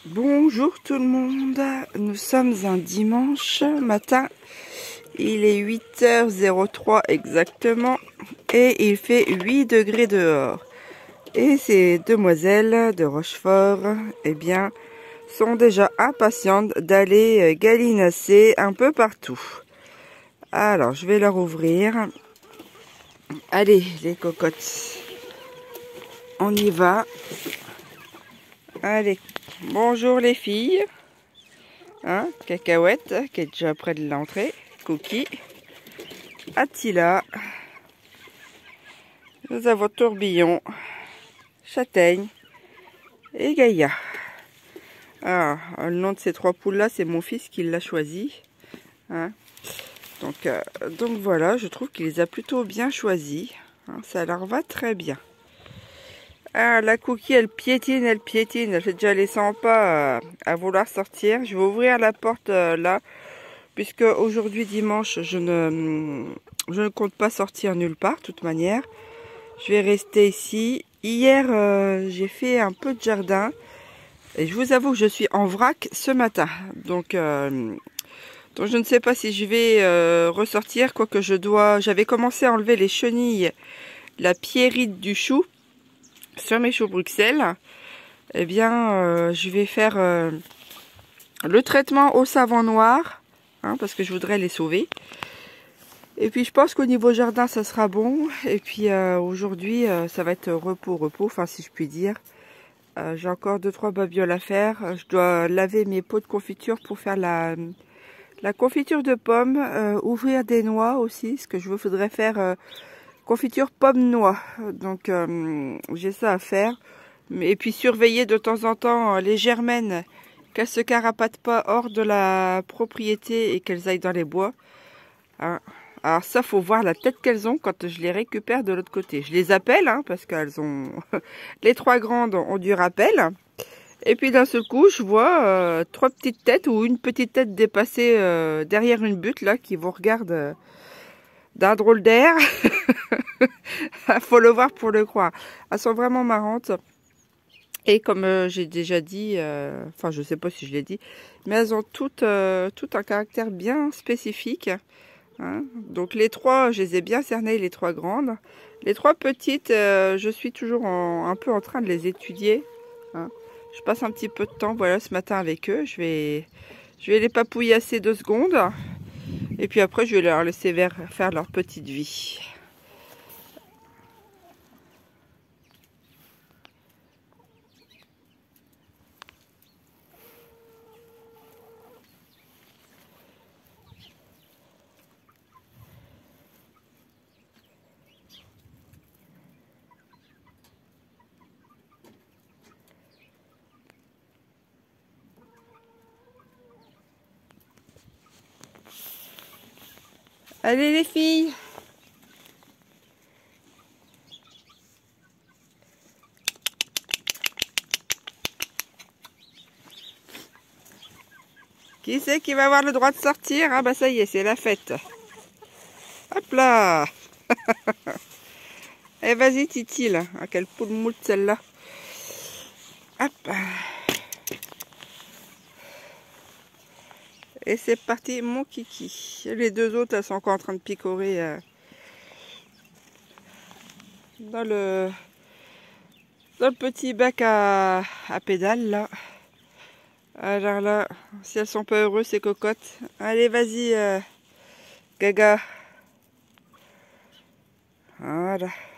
Bonjour tout le monde, nous sommes un dimanche matin, il est 8h03 exactement et il fait 8 degrés dehors. Et ces demoiselles de Rochefort, eh bien, sont déjà impatientes d'aller galinasser un peu partout. Alors, je vais leur ouvrir. Allez, les cocottes, on y va. Allez, bonjour les filles. Hein, Cacahuète, qui est déjà près de l'entrée. Cookie. Attila. Nous avons Tourbillon. Châtaigne. Et Gaïa. Ah, le nom de ces trois poules-là, c'est mon fils qui l'a choisi. Hein. Donc voilà, je trouve qu'il les a plutôt bien choisis. Hein, ça leur va très bien. Ah, la Cookie, elle piétine. Elle fait déjà les 100 pas à vouloir sortir. Je vais ouvrir la porte là, puisque aujourd'hui dimanche, je ne compte pas sortir nulle part, de toute manière. Je vais rester ici. Hier, j'ai fait un peu de jardin. Et je vous avoue que je suis en vrac ce matin. Donc je ne sais pas si je vais ressortir, quoique j'avais commencé à enlever les chenilles, la pierrite du chou sur mes choux Bruxelles. Eh bien, je vais faire le traitement au savon noir, hein, parce que je voudrais les sauver. Et puis je pense qu'au niveau jardin, ça sera bon. Et puis aujourd'hui, ça va être repos, enfin si je puis dire. J'ai encore 2-3 babioles à faire. Je dois laver mes pots de confiture pour faire la confiture de pommes, ouvrir des noix aussi, ce que je voudrais faire confiture pomme-noix. Donc j'ai ça à faire. Et puis surveiller de temps en temps les germaines, qu'elles se carapatent pas hors de la propriété et qu'elles aillent dans les bois. Hein. Alors ça, faut voir la tête qu'elles ont quand je les récupère de l'autre côté. Je les appelle, hein, parce qu'elles ont... les trois grandes ont du rappel. Et puis d'un seul coup, je vois 3 petites têtes ou une petite tête dépassée derrière une butte, là, qui vous regarde d'un drôle d'air. Faut le voir pour le croire. Elles sont vraiment marrantes. Et comme j'ai déjà dit, enfin je sais pas si je l'ai dit, mais elles ont toutes un caractère bien spécifique. Hein. Donc les trois, je les ai bien cernées, les trois grandes. Les trois petites, je suis toujours un peu en train de les étudier. Hein. Je passe un petit peu de temps, voilà, ce matin avec eux. Je vais les papouillasser 2 secondes. Et puis après, je vais leur laisser faire leur petite vie. Allez les filles! Qui c'est qui va avoir le droit de sortir? Ah bah ça y est, c'est la fête. Hop là! Eh vas-y Titi là. Ah, quelle poule moute celle-là. Hop. Et c'est parti mon kiki. Les 2 autres, elles sont encore en train de picorer dans le petit bac à pédales là. Alors là, si elles sont pas heureuses, ces cocottes. Allez, vas-y, Gaga. Voilà.